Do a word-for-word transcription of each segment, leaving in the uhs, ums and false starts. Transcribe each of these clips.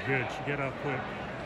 good. She got off quick.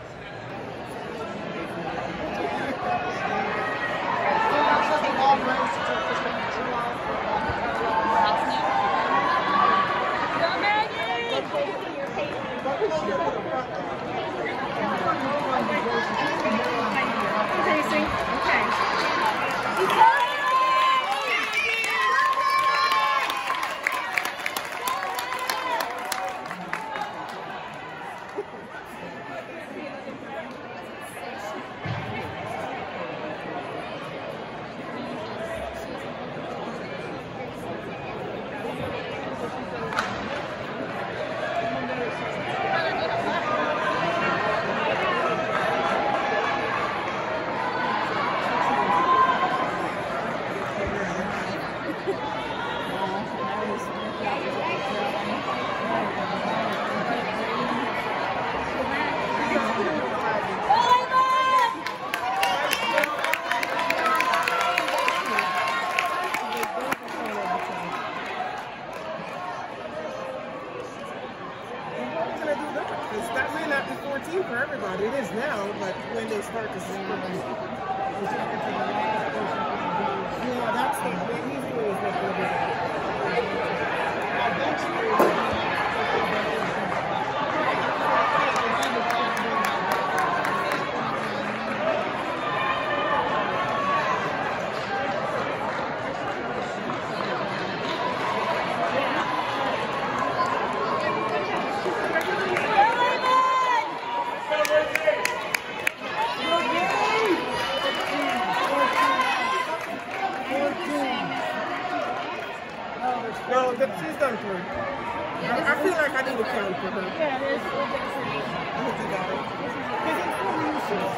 That may not be fourteen for everybody. It is now, but when they start to sing, yeah, that's the he's always the No, that she's done for her. I, I feel like I need a count for her. Yeah, there's four days. I think you got it. Because it's four uses.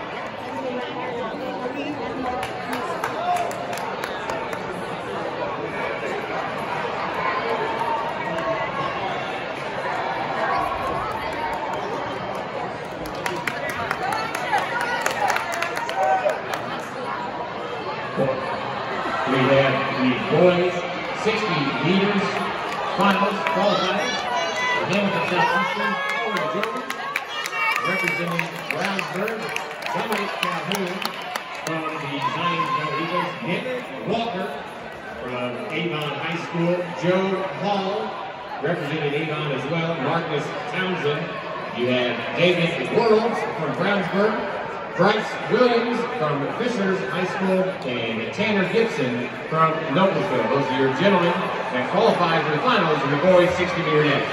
We have the boys sixty meters finals qualifiers. The Hamilton Southeastern, Owen Jones, representing Brownsburg, Dominic Calhoun from the Zions No Eagles, Nick Walker from Avon High School, Joe Hall, representing Avon as well, Marcus Townsend. You have David Worlds from Brownsburg, Bryce Williams from Fishers High School, and Tanner Gibson from Noblesville. Those are your gentlemen that qualify for the finals in the boys sixty meter dash.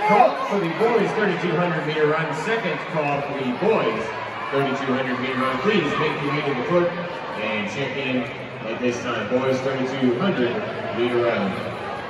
call for the boys thirty-two hundred meter run. Second call for the boys thirty-two hundred meter run. Please make your way to the clerk and check in at this time. Boys thirty-two hundred meter run.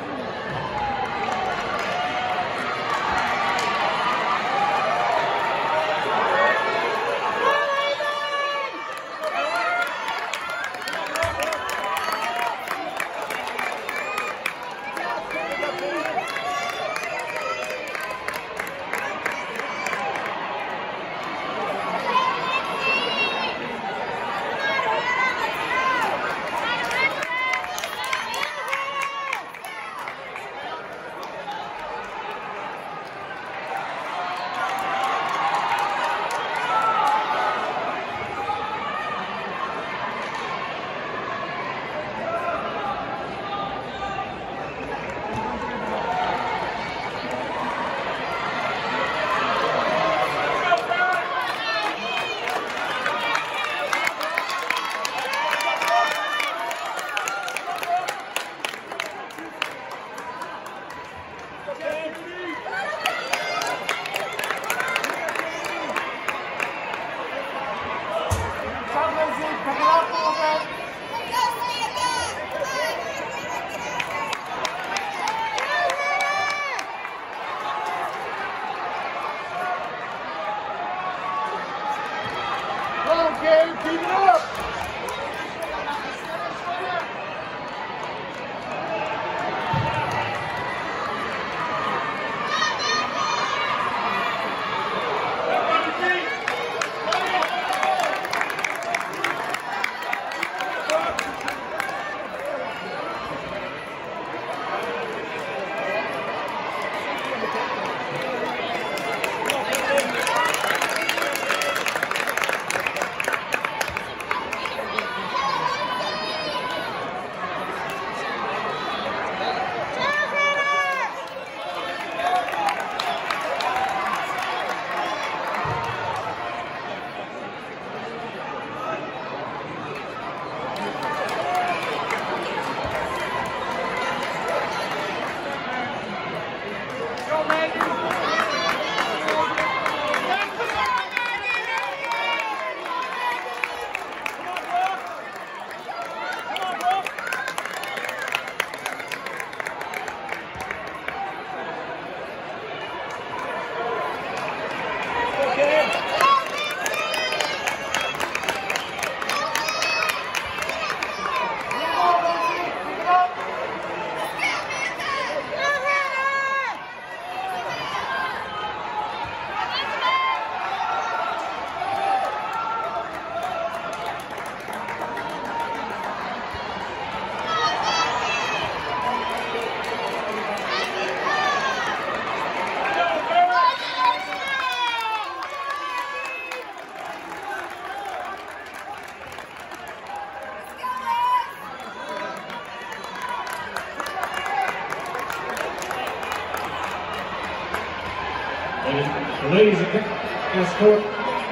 Ladies and gentlemen, escort.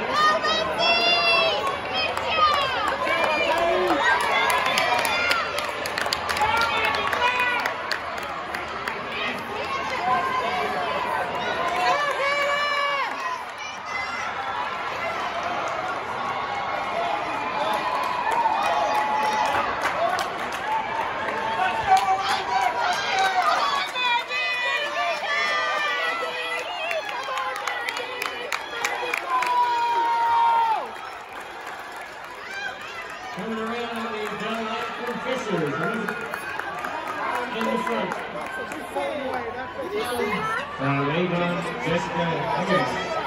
Coming around is John Michael Fisher in the front. From Avon, Jessica Higgins.